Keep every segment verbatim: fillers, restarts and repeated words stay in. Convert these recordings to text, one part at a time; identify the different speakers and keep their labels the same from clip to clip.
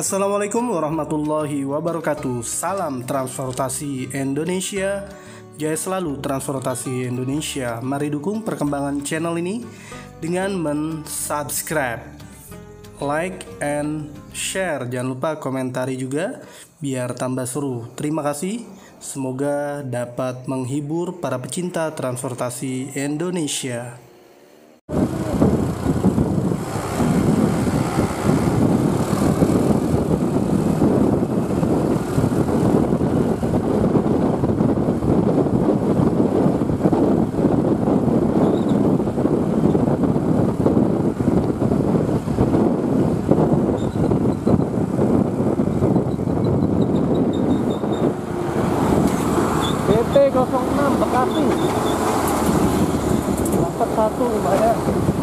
Speaker 1: Assalamualaikum warahmatullahi wabarakatuh. Salam transportasi Indonesia. Jaya selalu transportasi Indonesia. Mari dukung perkembangan channel ini dengan men-subscribe, like, and share. Jangan lupa komentari juga biar tambah seru. Terima kasih. Semoga dapat menghibur para pecinta transportasi Indonesia.
Speaker 2: B T nol enam Bekasi dapat satu lumayan.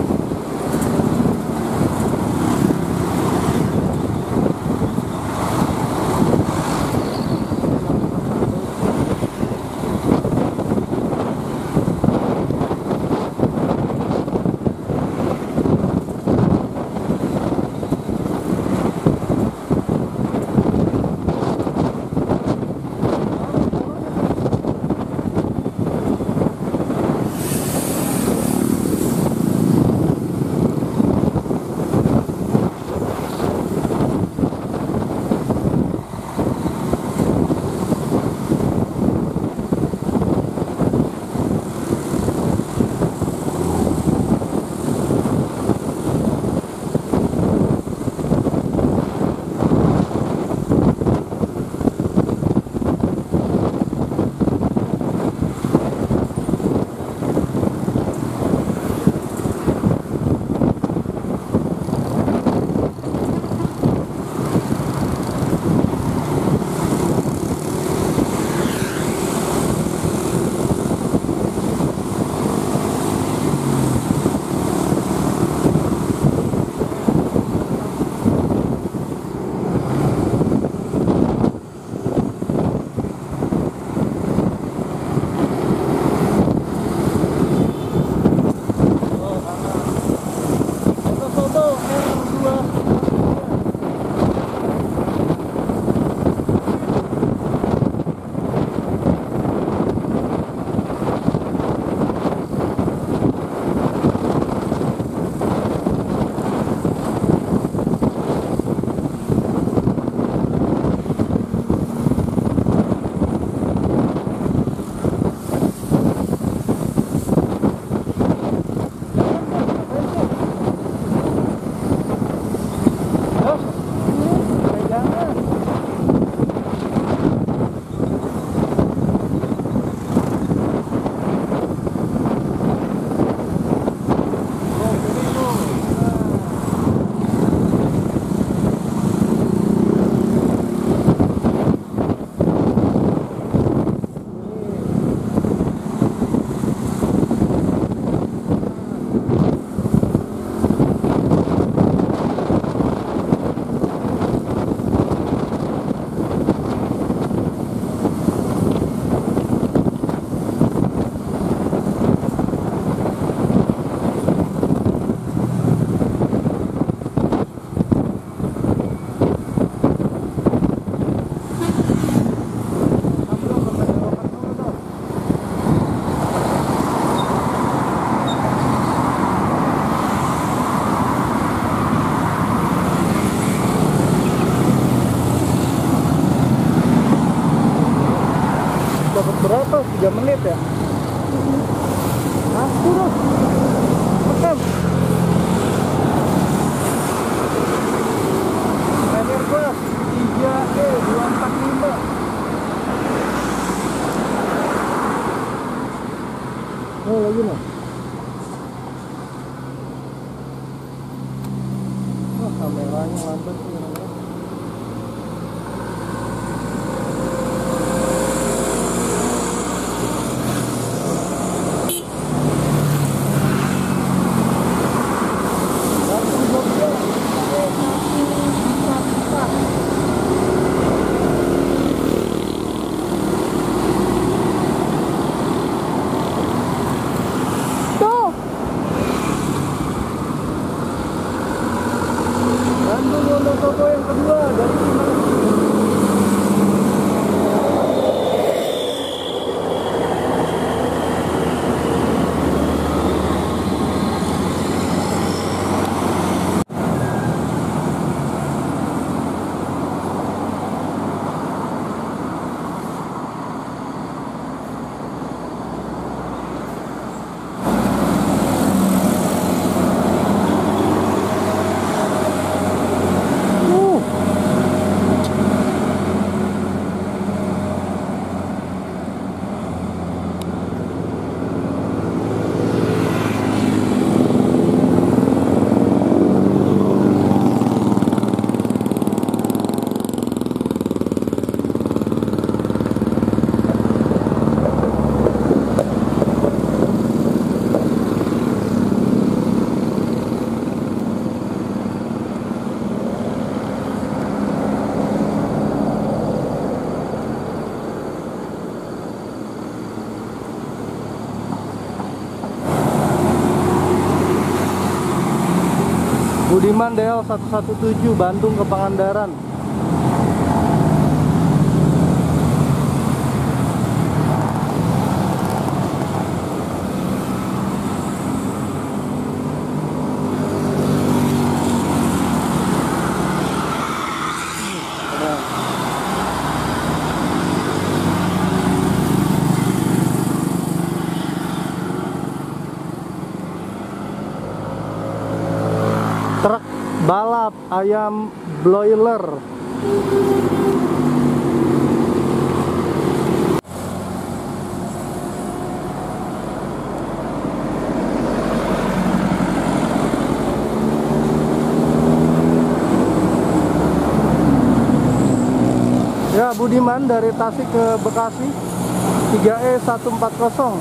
Speaker 2: Dapat berapa? tiga menit ya? Ah, turun. Tekan. Premier Bus tiga E dua empat lima. Oh, lagi nih. Oh, kameranya lambat sih.
Speaker 1: Budiman D L seratus tujuh belas Bandung ke Pangandaran. Truk balap ayam broiler. Ya, Budiman dari Tasik ke Bekasi tiga E seratus empat puluh.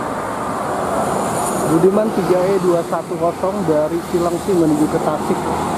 Speaker 1: Budiman tiga E dua satu nol dari Cilengsi menuju ke Tasik.